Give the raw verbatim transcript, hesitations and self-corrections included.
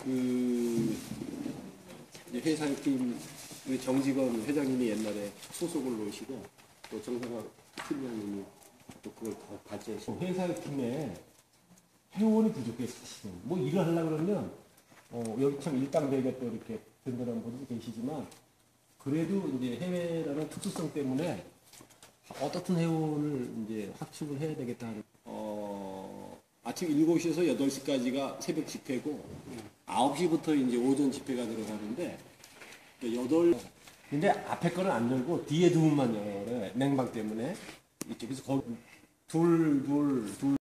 그 이제 회사팀 우리 정직원 회장님이 옛날에 소속을 놓으시고 또 정상학 팀장님이 또 그걸 더 발전시키고 회사팀에 회원이 부족해 사실은 뭐 일을 하려고 그러면 어, 여기 참 일당백에 또 이렇게 든든한 분들이 계시지만 그래도 이제 해외라는 특수성 때문에 어떻든 회원을 이제 확충을 해야 되겠다 하는 어, 아침 일곱 시에서 여덟 시까지가 새벽 집회고 아홉 시부터 이제 오전 집회가 들어가는데 여덟 근데 앞에 거는 안 열고 뒤에 두 분만 열어요. 냉방 때문에. 그래서 거기 둘, 둘, 둘